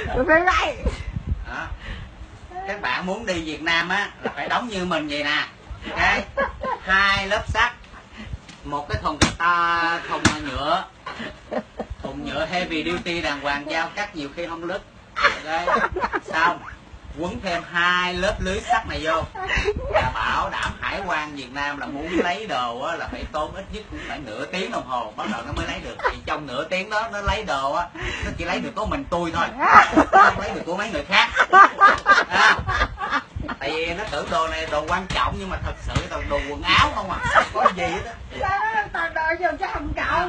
Tôi thấy vậy. Đó. Các bạn muốn đi Việt Nam á là phải đóng như mình vậy nè. Okay. 2 lớp sắt, một cái thùng thùng nhựa heavy duty đàng hoàng, dao cắt nhiều khi không lứt. Okay. Xong quấn thêm 2 lớp lưới sắt này vô là bảo đảm hải quan Việt Nam là muốn lấy đồ á, là phải tốn ít nhất cũng phải nửa tiếng đồng hồ bắt đầu nó mới lấy được. Thì trong nửa tiếng đó nó lấy đồ á, nó chỉ lấy được có mình tôi thôi, không lấy được của mấy người khác. Tại vì nó tưởng đồ này đồ quan trọng nhưng mà thật sự toàn đồ quần áo không à, có gì hết á. Toàn đồ vô cho hồng cậu.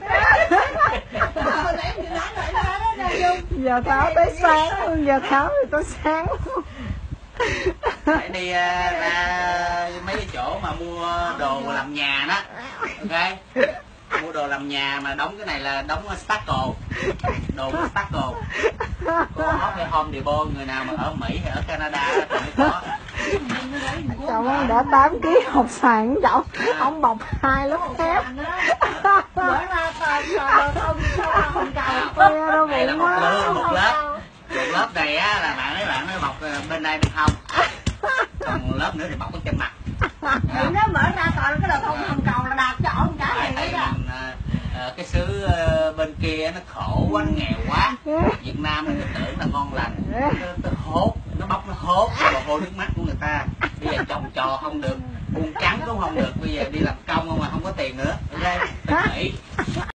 Giờ tháo tới sáng, giờ tháo thì tới sáng. Phải đi ra mấy cái chỗ mà mua đồ làm nhà đó. Ok, mua đồ làm nhà mà đóng cái này là đóng Stackle, đồ của Stackle. Có cái Home Depot, người nào mà ở Mỹ hay ở Canada thì mới có. Chồng đã 8 kg hột xoàn chậu, ông bọc 2 lớp thép. Bữa ra toàn không cầu. Đây là một lớp. Một lớp này á là mấy bạn mới bọc bên đây được không? Còn lớp nữa thì bọc ở trên mặt. Nó mở ra toàn cái đồ hồng cầu là đạt cho ông cái này đó. Cái xứ bên kia nó khổ quá, nó nghèo quá. Việt Nam nó tưởng là ngon lành, nó hốt, nó bóc nó hốt vào hôi nước mắt của người ta. Bây giờ trồng trò không được, buôn trắng cũng không được, bây giờ đi làm công không mà không có tiền nữa. Ok, Mỹ